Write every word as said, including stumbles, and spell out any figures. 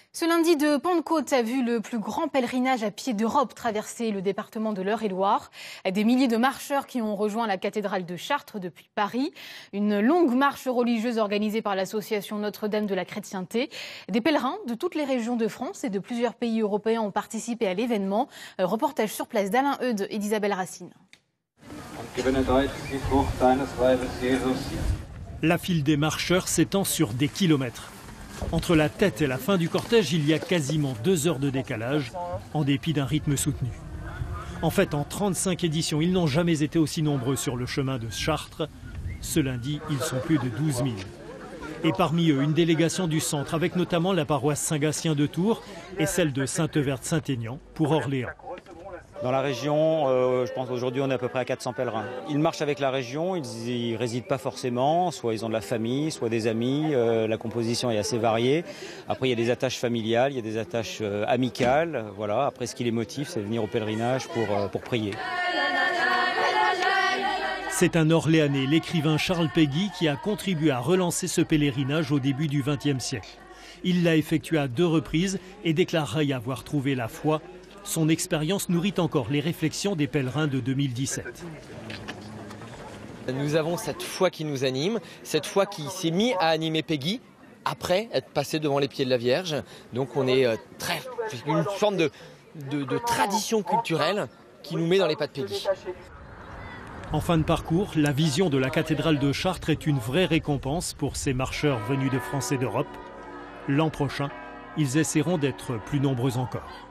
Ce lundi de Pentecôte a vu le plus grand pèlerinage à pied d'Europe traverser le département de l'Eure-et-Loir. Des milliers de marcheurs qui ont rejoint la cathédrale de Chartres depuis Paris. Une longue marche religieuse organisée par l'association Notre-Dame de la Chrétienté. Des pèlerins de toutes les régions de France et de plusieurs pays européens ont participé à l'événement. Reportage sur place d'Alain Eudes et d'Isabelle Racine. La file des marcheurs s'étend sur des kilomètres. Entre la tête et la fin du cortège, il y a quasiment deux heures de décalage, en dépit d'un rythme soutenu. En fait, en trente-cinq éditions, ils n'ont jamais été aussi nombreux sur le chemin de Chartres. Ce lundi, ils sont plus de douze mille. Et parmi eux, une délégation du centre, avec notamment la paroisse Saint-Gatien de Tours et celle de Sainte-Euverte-Saint-Aignan pour Orléans. Dans la région, euh, je pense qu'aujourd'hui on est à peu près à quatre cents pèlerins. Ils marchent avec la région, ils n'y résident pas forcément, soit ils ont de la famille, soit des amis, euh, la composition est assez variée. Après il y a des attaches familiales, il y a des attaches euh, amicales, voilà. Après ce qui les motive, c'est de venir au pèlerinage pour, euh, pour prier. C'est un Orléanais, l'écrivain Charles Péguy, qui a contribué à relancer ce pèlerinage au début du vingtième siècle. Il l'a effectué à deux reprises et déclarera y avoir trouvé la foi. Son expérience nourrit encore les réflexions des pèlerins de deux mille dix-sept. Nous avons cette foi qui nous anime, cette foi qui s'est mise à animer Péguy après être passé devant les pieds de la Vierge. Donc on est très, une forme de, de, de tradition culturelle qui nous met dans les pas de Péguy. En fin de parcours, la vision de la cathédrale de Chartres est une vraie récompense pour ces marcheurs venus de France et d'Europe. L'an prochain, ils essaieront d'être plus nombreux encore.